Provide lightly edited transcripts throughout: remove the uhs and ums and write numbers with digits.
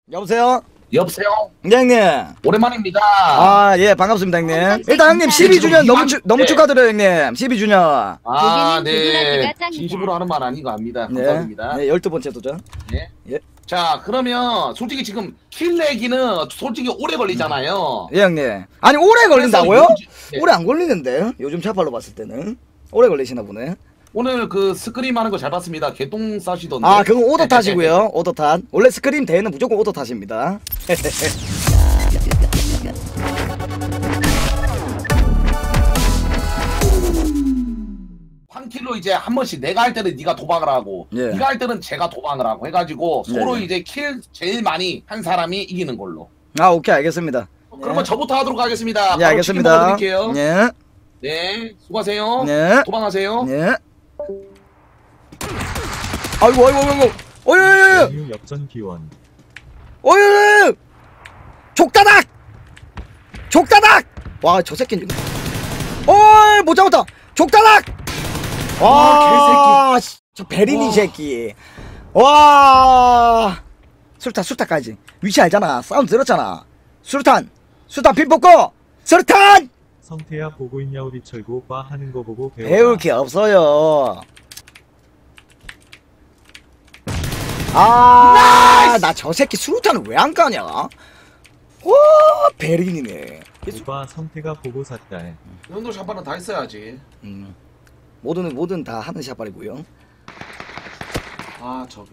여보세요? 여보세요? 네, 형님. 오랜만입니다. 아, 예, 반갑습니다, 형님. 일단 형님 12주년 너무 축하드려요, 형님. 12주년. 아, 네. 진심으로 하는 말 아닌 거 압니다. 감사드립니다. 네, 12번째 도전. 네. 예. 자, 그러면 솔직히 지금 킬 내기는 솔직히 오래 걸리잖아요. 예, 형님. 아니, 오래 걸린다고요? 네. 오래 안 걸리는데. 요즘 차팔로 봤을 때는. 오래 걸리시나 보네. 오늘 그 스크림 하는 거 잘 봤습니다. 개똥 싸시던데. 아, 그건 오더 탓이고요. 오더 탓. 원래 스크림 대회는 무조건 오더 탓입니다. 한 킬로 이제 한 번씩 내가 할 때는 네가 도박을 하고 예. 네가 할 때는 제가 도박을 하고 해가지고 서로 예. 이제 킬 제일 많이 한 사람이 이기는 걸로. 아, 오케이, 알겠습니다. 그러면 저부터 하도록 하겠습니다. 예, 바로 치킨 알겠습니다. 먹어드릴게요. 예. 네, 수고하세요. 네. 도망하세요. 예. 아이고, 아이고, 아이고. 어이, 역전 기원. 어이, 족다닥! 족다닥! 와, 저 새끼는. 어이, 못 잡았다! 족다닥! 와, 개새끼. 저 베리니 새끼. 와. 수류탄까지. 위치 알잖아. 사운드 들었잖아. 수류탄 핀 뽑고! 수류탄! 성태야 보고 있냐 우리 철구 오빠 하는 거 보고 배워. 배울 게 없어요. 아, 나 저 새끼 수류탄을 왜 안 까냐? 와, 베린이네. 오빠 성태가 보고 샀다. 이 정도 샷발은 다 했어야지. 뭐든 다 하는 샷발이고요. 아, 저기.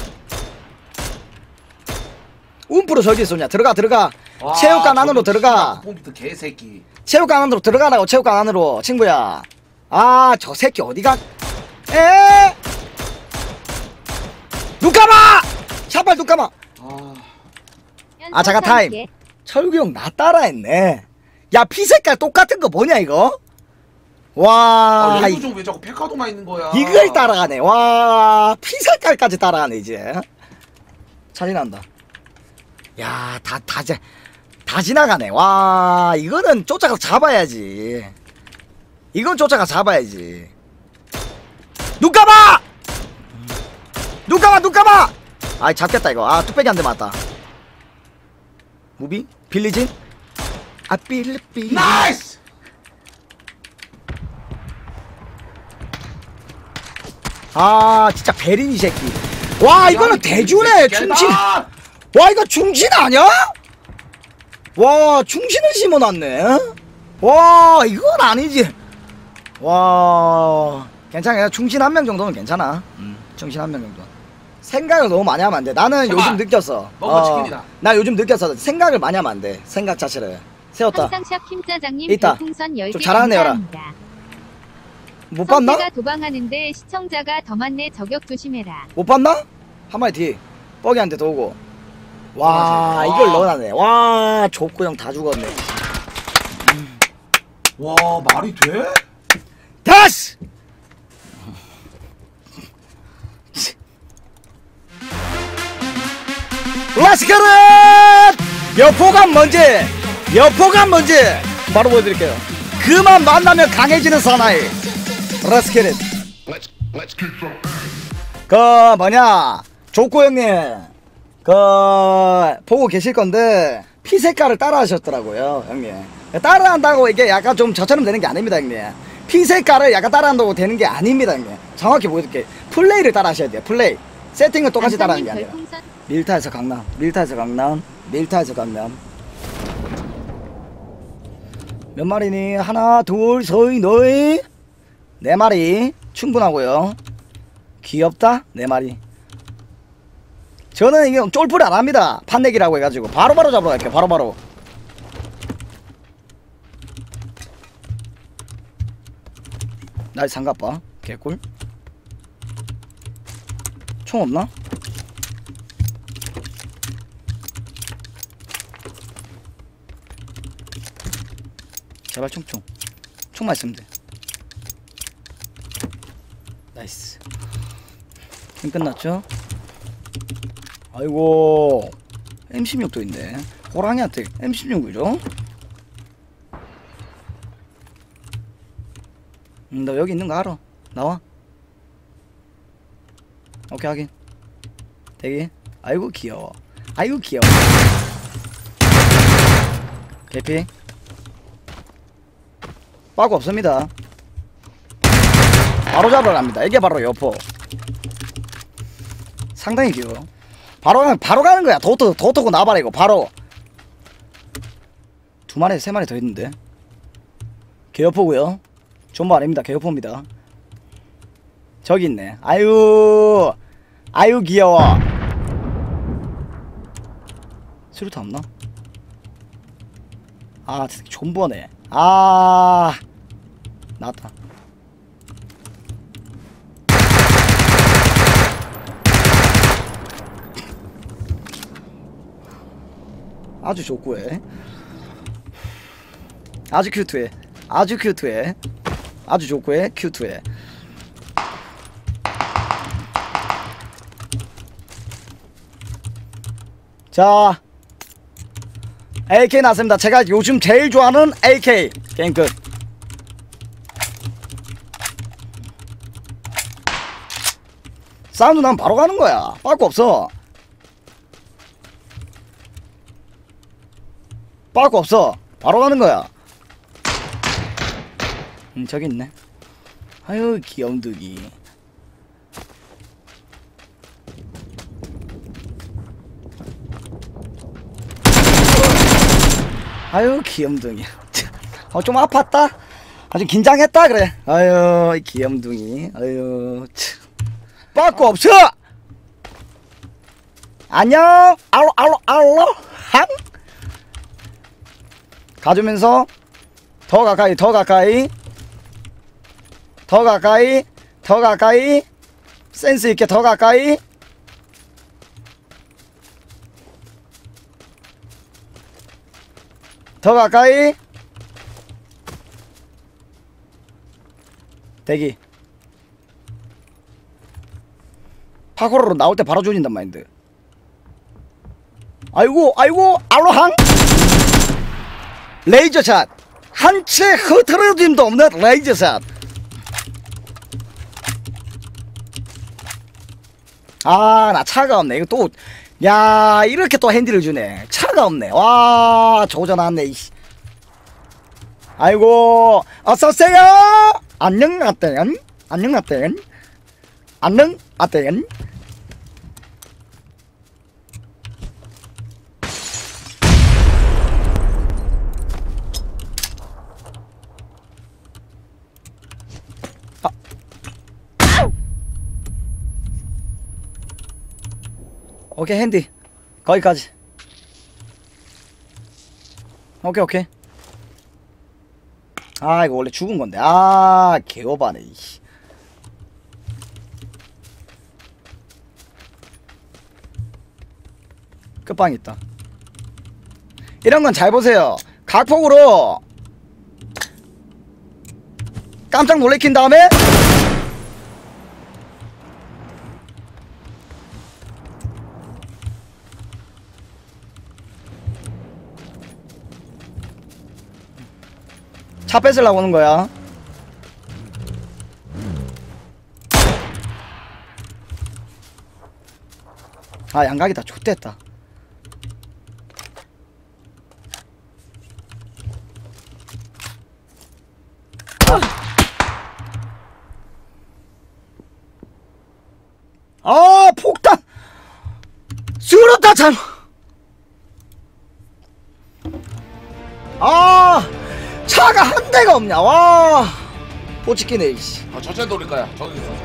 움프로 저기 쏘냐? 들어가. 와, 체육관 안으로 들어가. 컴퓨터 개새끼. 체육관 안으로 들어가라고. 체육관 안으로 친구야. 아, 저 새끼 어디가? 에? 눈 감아! 샷발 눈 감아. 아, 잠깐 타임. 철구 형 나 따라했네. 야, 피 색깔 똑같은 거 뭐냐 이거? 와, 얘도 좀 왜 자꾸 페카도만 있는 거야? 이걸 따라가네. 와, 피 색깔까지 따라가네 이제. 차이난다. 야, 다 지나가네. 와, 이거는 쫓아가서 잡아야지. 이건 쫓아가서 잡아야지. 눈 감아! 눈 감아! 아, 잡겠다 이거. 아, 뚝배기 한 대 맞다. 무비? 빌리진? 아, 빌리. 나이스! 아, 진짜 베린이 새끼. 와, 이거는 대주네. 중신. 와, 이거 중신 아니야? 와, 중신을 심어놨네. 와, 이건 아니지. 와, 괜찮아. 중신 한 명 정도는 괜찮아. 중신 한 명 정도. 생각을 너무 많이 하면 안 돼. 나는 제발. 요즘 느꼈어. 먹어, 치킨이다. 나 요즘 느꼈어. 생각을 많이 하면 안 돼. 생각 자체를. 세웠다. 항상샵 김짜장님 있다. 별풍선 10개 좀 잘하네, 열아. 감사합니다. 못 봤나? 성태가 도방하는데 시청자가 더 많네. 저격 조심해라. 못 봤나? 한 마리 뒤. 뻐기한테 더 오고. 와, 와. 이걸 넣어놨네. 와, 족구 형 다 죽었네. 와, 말이 돼? 다시! 라스카르! 여포감 뭔지 바로 보여드릴게요. 그만 만나면 강해지는 사나이 라스카르. 그 뭐냐, 조코 형님 그 보고 계실 건데 피 색깔을 따라 하셨더라고요 형님. 따라 한다고 이게 약간 좀 저처럼 되는 게 아닙니다 형님. 피 색깔을 약간 따라 한다고 되는 게 아닙니다 형님. 정확히 보여드릴게요. 플레이를 따라 하셔야 돼요. 플레이 세팅을 똑같이 따라 하는 게 아니라. 밀타에서 강남 몇 마리니? 하나 둘 셋 넷, 네 마리 충분하고요. 귀엽다. 네 마리. 저는 이게 쫄풀이 안 합니다. 판내기라고 해가지고 바로바로 잡으러 갈게요. 바로바로. 날 상갑봐. 개꿀. 총 없나? 제발 총만 있으면 돼. 나이스. 힘 끝났죠? 아이고, M16도 있네. 호랑이한테 M16이죠? 너 여기 있는 거 알아. 나와. 오케이, 확인. 대기. 아이고 귀여워. 아이고 귀여워. 개피. 빠꾸 없습니다. 바로 잡으러 갑니다. 이게 바로 여포. 상당히 귀여워. 바로 가는 거야. 도토고 나발이고 바로. 2마리 3마리 더 있는데. 개여포고요. 존버 아닙니다. 개여포입니다. 저기 있네. 아유 귀여워. 수류탄 없나? 아 존버네. 아 나왔다. 아주 좋고해. 아주 큐트해. 아주 큐트해. 아주 좋고해. 큐트해. 자 AK 나왔습니다. 제가 요즘 제일 좋아하는 AK. 게임 끝. 사운드 나면 바로 가는 거야. 빠꾸 없어. 빠꾸 없어. 바로 가는 거야. 저기 있네. 아유 귀염둥이. 아유 귀염둥이. 좀 아팠다. 아주 긴장했다 그래. 아유 귀염둥이. 아유 참. 빠꾸 없어. 안녕. 알로 항. 가주면서 더 가까이 더 가까이 더 가까이 더 가까이 센스 있게 더 가까이. 더 가까이. 대기. 파고로로 나올 때 바로 조진단 마인드. 아이고 알로항. 레이저샷. 한 채 흐트러짐도 없는 레이저샷. 아 나 차가 없네. 이거 또 야 이렇게 또 핸디를 주네. 차가 없네. 와 조져놨네 이씨. 아이고 어서오세요. 안녕 아떼연. 안녕 아떼연. 안녕 아떼연. 오케이 핸디 거기까지. 오케이. 아 이거 원래 죽은 건데. 아 개오바네 이씨. 끝방 있다. 이런 건 잘 보세요. 각폭으로 깜짝 놀래킨 다음에 차 뺏으려고 오는 거야. 아 양각이다. 좆됐다. 아 폭탄 쓰러다 참. 아 차가 한 대가 없냐. 와 꼬치키네 이씨. 천천히 돌릴 거야. 저기 있어.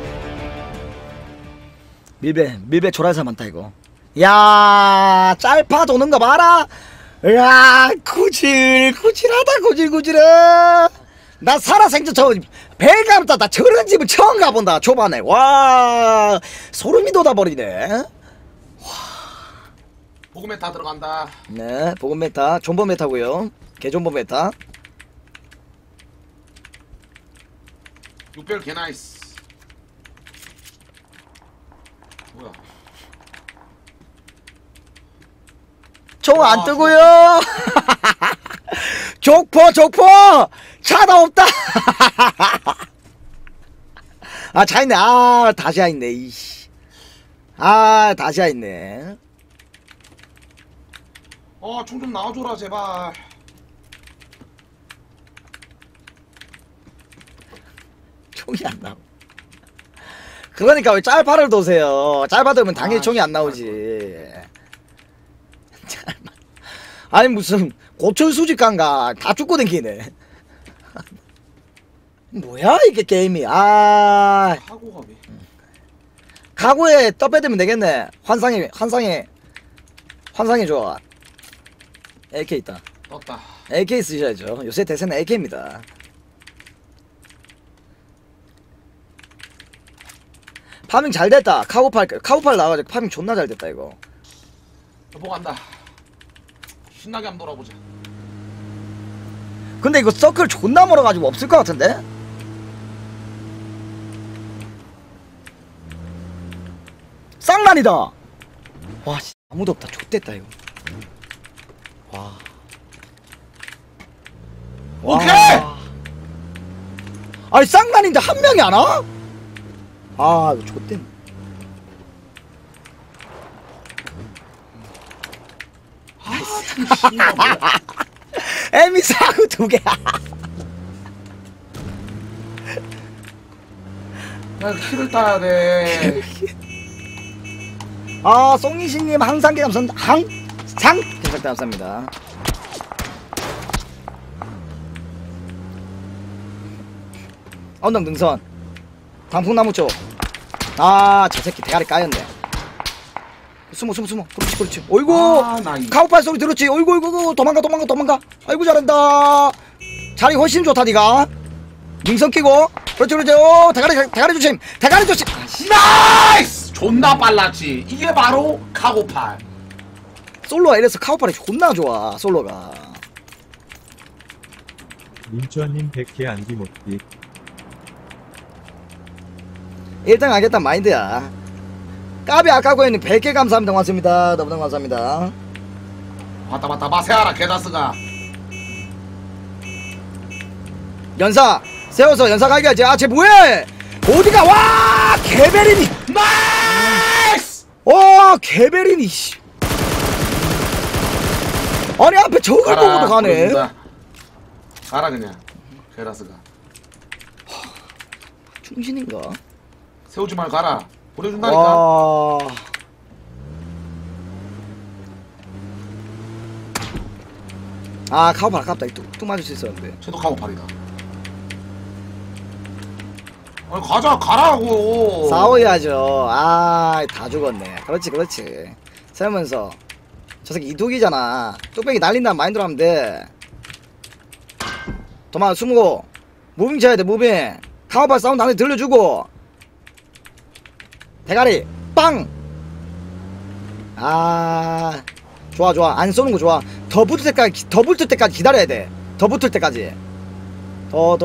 밀배 조라사 많다 이거. 야 짤파 도는 거 봐라. 야 구질구질하다. 구질구질해. 나 살아생전 저 배가부터 나 저런 집을 처음 가본다 초반에. 와 소름이 돋아버리네. 보급 메타 들어간다. 네 보급 메타 존버 메타고요. 개존버 메타. 6배율 개나이스. 뭐야? 총 안 뜨고요. 족포 차다 없다. 아 차 있네. 아 다시야 있네 이씨. 아 다시야 있네. 총 좀 나와줘라 제발. 총이 안 나와. 그러니까 왜 짤파를 도세요? 짤파 들면 당연히 총이 안 나오지. 아니 무슨 고철 수집가인가 다 죽고 댕기네. 뭐야 이게 게임이. 아 하고가 왜? 가구에 떠빼들면 되겠네. 환상이 좋아. AK 있다. 떴다. AK 쓰셔야죠. 요새 대세는 AK입니다. 파밍 잘 됐다. 카고팔 나와가지고 파밍 존나 잘 됐다 이거. 여보 간다. 신나게 한번 놀아보자. 근데 이거 서클 존나 멀어가지고 없을 것 같은데? 쌍란이다. 와 씨, 아무도 없다. 좆됐다 이거. 와. 오케이! 와. 아니 쌍란인데 한 명이 안 와? 아 이거 좆됐네. 신나 뭐야? 에미 사고 2개. 나 키를 따야 돼. 아 송이신님 항상 감사합니다. 항상 감사합니다. 언덕 능선 단풍나무 쪽. 아 저 새끼 대가리 까였네. 숨어 그렇지 어이구 나 카우팔 소리 들었지. 어이구 도망가. 아이고 잘한다. 자리 훨씬 좋다 니가. 능선 끼고 그렇지 오 대가리 조심. 나이스! 존나 빨랐지. 이게 바로 카고팔. 솔로가 이래서 카우팔이 존나 좋아. 솔로가 민주아님 100개 안기 못비 1등 하겠다 마인드야. 까비 아까고 있는 100개 감사합니다. 고맙습니다. 너무너무 감사합니다. 맞다 마세아라 게다스가. 연사 세워서 연사 가게 하지. 아 쟤 뭐해 어디가. 와 개베린이. 나이스! 와 개베린이 씨. 아니 앞에 저걸 보고도 가네. 보여준다. 가라 그냥 게다스가. 중신인가. 세우지 말고 가라. 보내준다니까. 와. 아 카우팔 아깝다. 뚝 맞을 수 있었는데. 쟤도 카고팔이다. 아니 가라고. 싸워야죠. 아 다 죽었네. 그렇지 세우면서 저 새끼 이독이잖아. 뚝배기 날린다는 마인드로 하면 돼. 도망 숨고 무빙 쳐야 돼. 무빙. 카우팔 사운드 하나 들려주고 대가리 빵. 아 좋아 안 쏘는 거 좋아. 더 붙을 때까지 기다려야 돼. 더 붙을 때까지. 더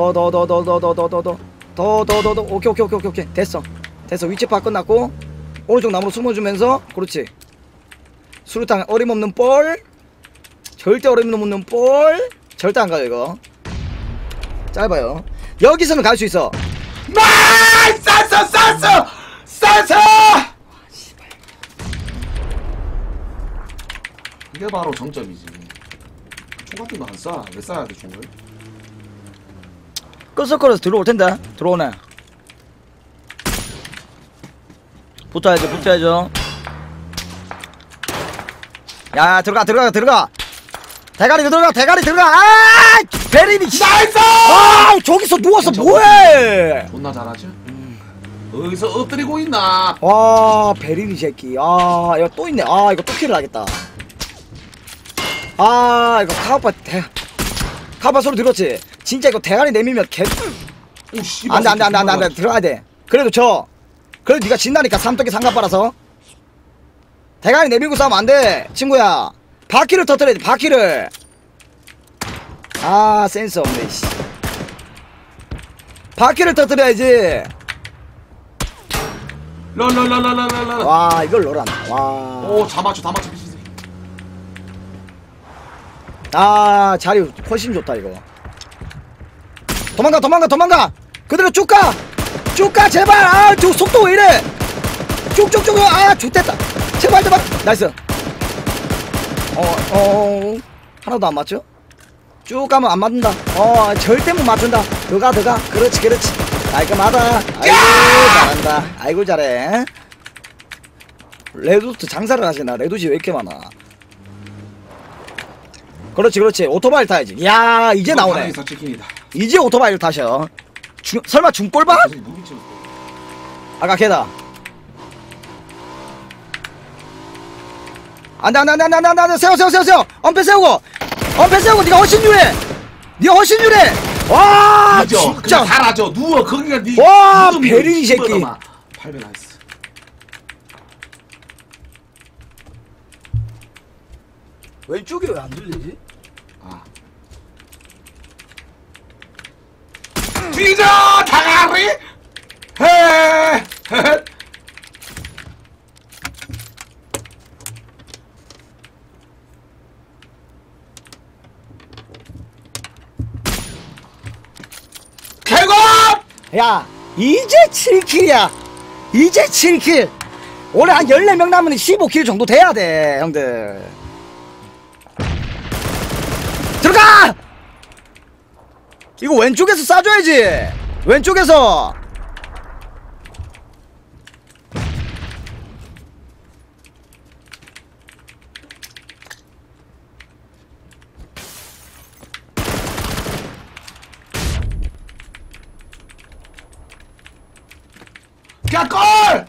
오케이 됐어 위치 파악 끝났고 오른쪽 나무로 숨어주면서 그렇지. 수류탄 어림없는 볼. 절대 어림없는 볼. 절대 안 가요 이거. 짧아요. 여기서는 갈 수 있어. 나이스! 쌌어! 이게 바로 정점이지. 총 같은 거 안 쏴. 왜 쏴야 돼 총을? 끄적거려서 들어올 텐데. 들어오네. 붙어야죠. 야 들어가. 대가리 들어가. 아 베리니. 나이스! 아 저기서 누워서 뭐해. 존나 잘하지? 어디서 엎드리고 있나? 와 베리니 새끼. 아 이거 또 있네. 아 이거 또 킬을 하겠다. 아 이거 카우파 소리 들었지? 진짜 이거 대가리 내밀면 개. 오 씨발. 안돼 들어가야 돼. 그래도 네가 진다니까. 삼떡이 삼갑바라서 대가리 내밀고 싸우면 안돼 친구야. 바퀴를 터뜨려야 돼. 바퀴를. 아 센스 없네 씨. 바퀴를 터뜨려야지. 랄랄랄랄랄랄. 와 이걸 넣어놨네. 와. 오 다 맞춰 미친. 아 자리 훨씬 좋다 이거. 도망가. 그대로 쭉 가 제발. 아 저 속도 왜 이래. 쭉. 아 좋됐다. 제발 나이스. 하나도 안 맞죠? 쭉 가면 안 맞는다. 절대 못 맞춘다. 더가 그렇지 깔끔하다. 아이고 잘한다. 아이고 잘해. 레드부터 장사를 하시나. 레드지 왜 이렇게 많아. 그렇지 오토바이 타야지. 야 이제 나오네. 이제 오토바이를 타셔. 설마 중볼봐? 아까 걔다. 안돼 세워 엄폐 세우고 네가 훨씬 유리해. 와 진짜 사라져 누워 거기가 니. 와 베린 이 새끼. 800 나이스. 왼쪽이 왜 안 들리지? 뒤져 다가리 헤 개고. 야 이제 7킬이야. 이제 7킬. 원래 한 14명 남으면 15킬 정도 돼야 돼 형들. 들어가! 이거 왼쪽에서 쏴줘야지. 왼쪽에서. 야 골!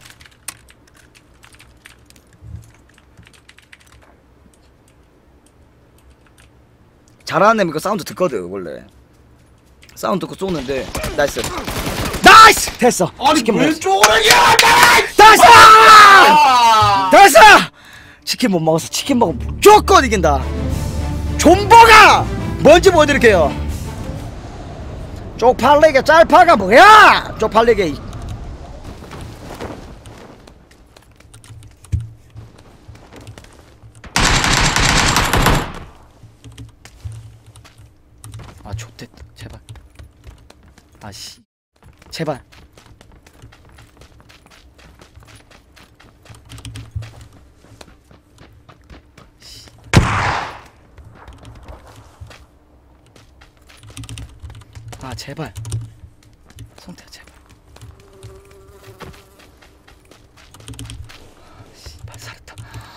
잘하는 애면 그 사운드 듣거든 원래. 사운드 듣고 쏘는데. 나이스 됐어. 아니 치킨 먹었어. 왼쪽으로 야 됐어 치킨 못 먹었어. 치킨 먹으면 무조건 이긴다. 존버가 뭔지 보여드릴게요. 쪽팔리게 짤파가 뭐야. 쪽팔리게. 아 좋댔다. 제발. 아씨 제발. 아 제발 성태야 제발. 씨발 살았다.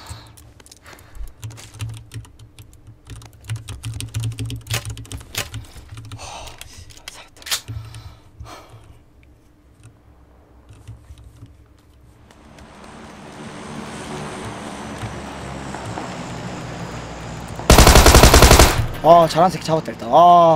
살았다. 잘한 새끼 잡았다 일단.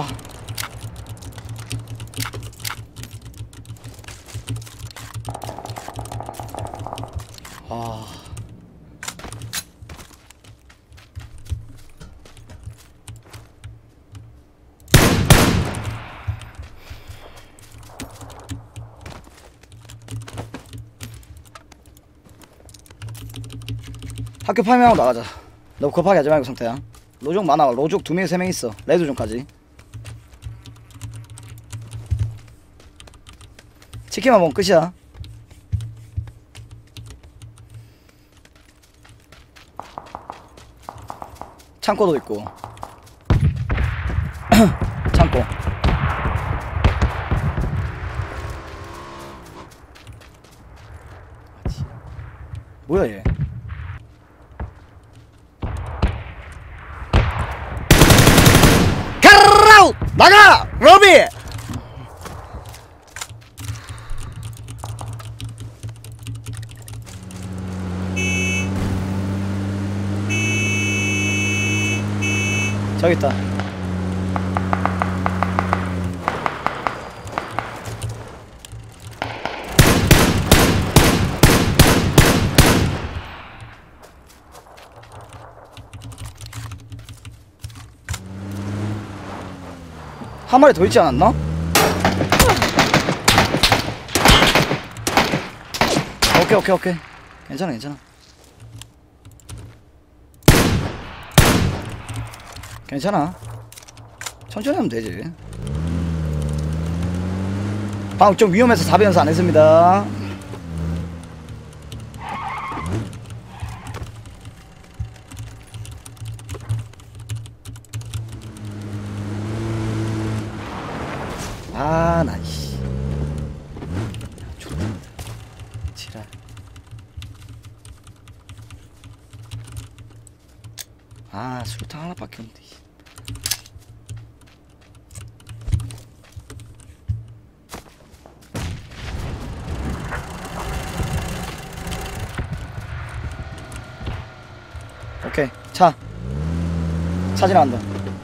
학교 파밍하고 나가자. 너 급하게 하지 말고 성태야. 로족 많아. 로족 2명 3명 있어. 레드존까지. 치킨만 먹으면 끝이야. 창고도 있고. 창고. 뭐야 얘. 가라우 나가 러비. 저기 있다. 한 마리 더 있지 않았나? 오케이 괜찮아 괜찮아 천천히 하면 되지. 방금 좀 위험해서 4배연사 안 했습니다. 나 이씨. 좋다. 지랄. 아, 수류탄 하나밖에 없는데. 오케이, 차 지나간다.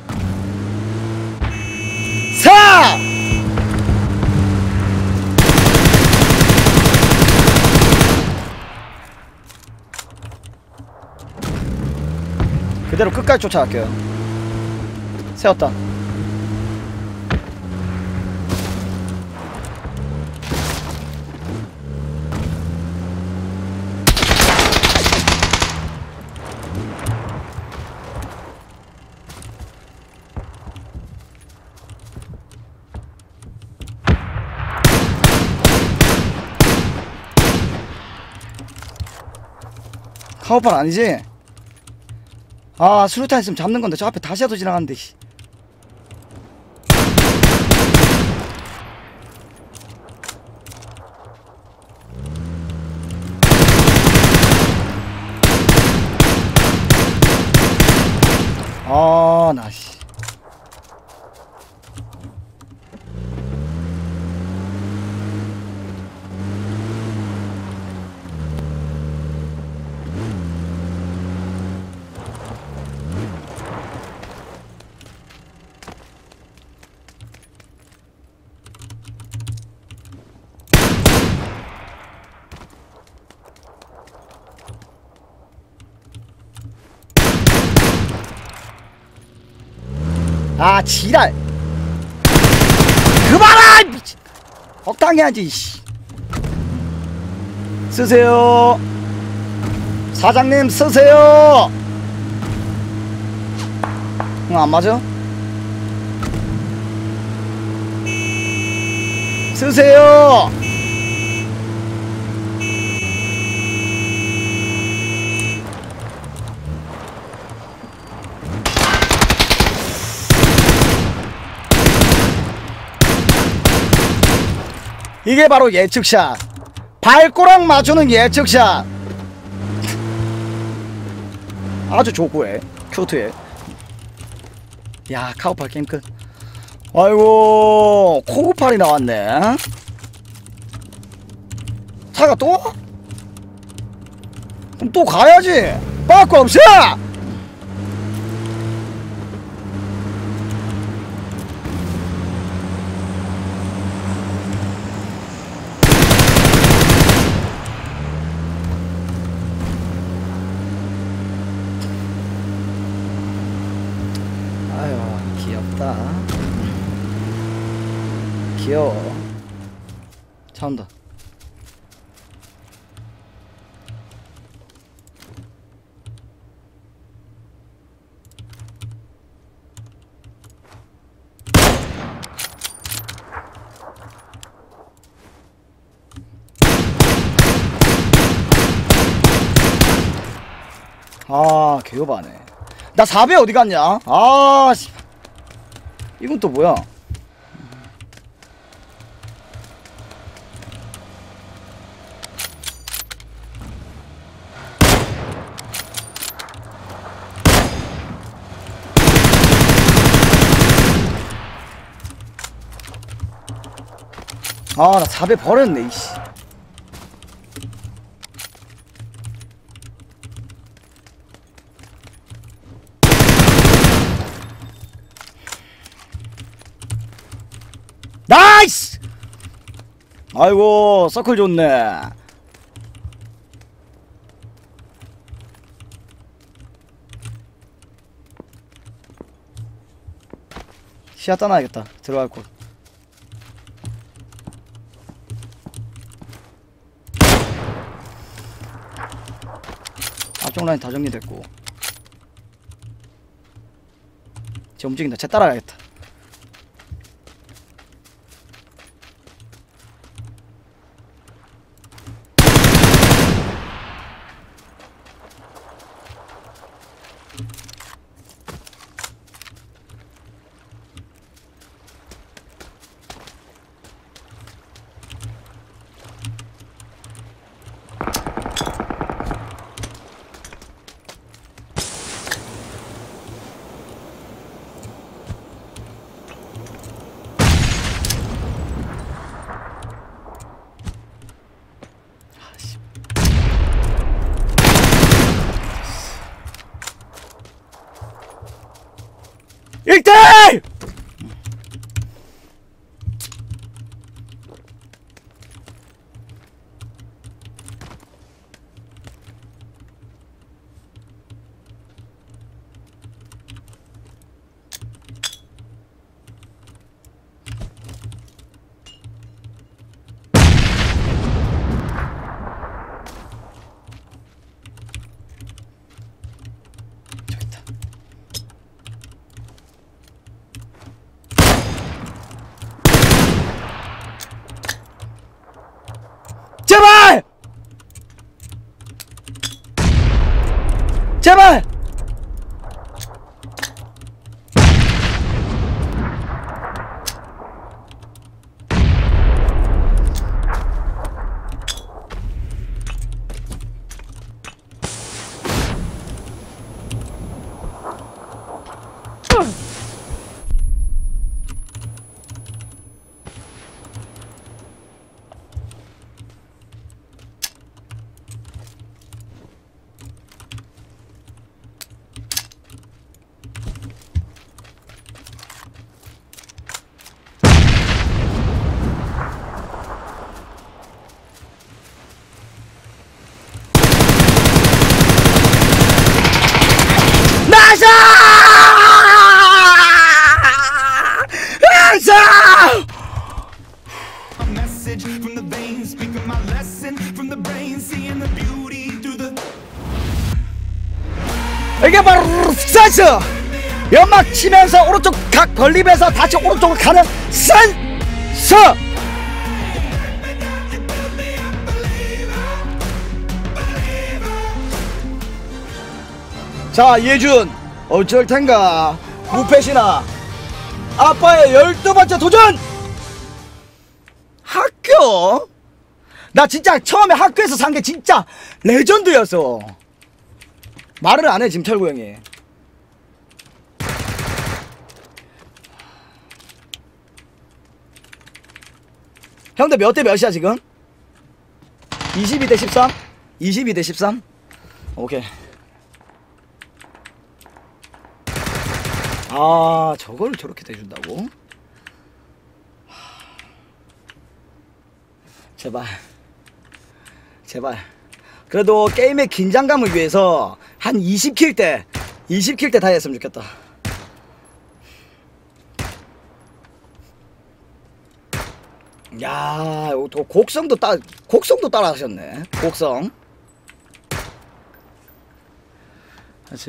사! 그대로 끝까지 쫓아갈게요. 세웠다. 카우팔 아니지? 아, 수류탄 있으면 잡는 건데 저 앞에 다시야도 지나갔는데. 씨. 아, 나 씨. 아, 지랄. 그만아! 미친. 적당해야지. 씨. 쓰세요. 사장님 쓰세요. 응, 안 맞아? 쓰세요. 이게 바로 예측샷. 발꼬락 맞추는 예측샷. 아주 좋고해. 큐트해. 야, 카우팔 게임 끝. 아이고, 코구팔이 나왔네. 차가 또? 그럼 또 가야지. 빠꾸 없어. 아유, 귀엽다. 귀여워. 차 온다. 아, 개요바네. 나 4배 어디 갔냐? 아, 씨. 이건 또 뭐야? 아, 나 4배 버렸네, 이씨. 나이스! 아이고, 서클 좋네. 시야 떠나야겠다. 들어갈 곳. 앞쪽 라인 다 정리됐고. 쟤 움직인다. 쟤 따라가야겠다. 1대1! 제발! 제발! 나이스! 나이스! A message from the veins, speaking my lesson from the brain, seeing the beauty through the. 이게 바로 센스! 연막 치면서 오른쪽 각 벌리면서 다시 오른쪽으로 가는 센스! 자, 예준 어쩔 텐가. 무패시나 아빠의 12번째 도전! 학교? 나 진짜 처음에 학교에서 산 게 진짜 레전드였어. 말을 안 해, 짐철구 형이. 형들 몇 대 몇이야 지금? 22대 13? 22대 13? 오케이. 아, 저걸 저렇게 대준다고? 제발 제발. 그래도 게임의 긴장감을 위해서 한 20킬 때 다 했으면 좋겠다. 야, 또 곡성도 따라 하셨네. 곡성. 다시.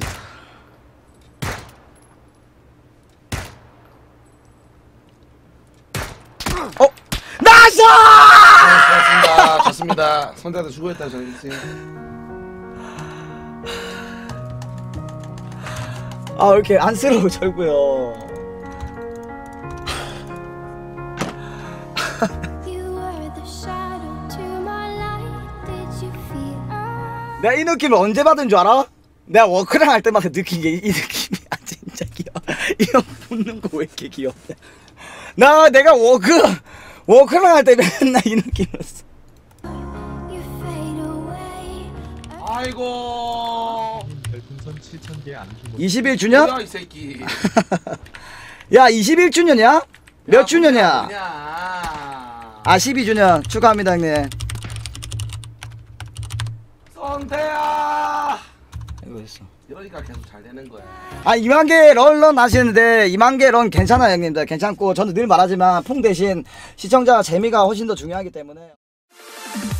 나이스! 좋습니다. 좋습니다. 선대한테 수고했다 저희. 아, 왜 이렇게 안쓰러워 절구요. 내가 이 느낌을 언제 받은 줄 알아? 내가 워크랑 할 때마다 느낀 게 이 느낌이야. 진짜 귀여워. 이 형 웃는 거 왜 이렇게 귀엽냐. 내가 워크랑 할 때 맨날 이 느낌이었어. 아이고. 별풍선 7,000개 안기모. 21주년? 뭐야 이 새끼. 야, 21주년이야? 몇 야, 주년이야? 그냥. 아, 12주년 축하합니다 형님. 선태야. 이거 있어. 이러니까 계속 잘 되는 거야. 아, 2만 개 런 하시는데 2만 개 런 괜찮아요 형님들. 괜찮고 저는 늘 말하지만 풍 대신 시청자 재미가 훨씬 더 중요하기 때문에.